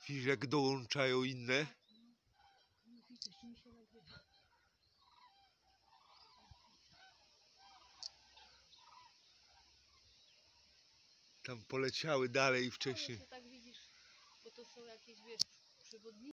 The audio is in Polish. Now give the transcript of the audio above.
Widzisz, jak dołączają inne? Tam poleciały dalej wcześniej. Tak widzisz, bo to są jakieś, wiesz, przewodniki.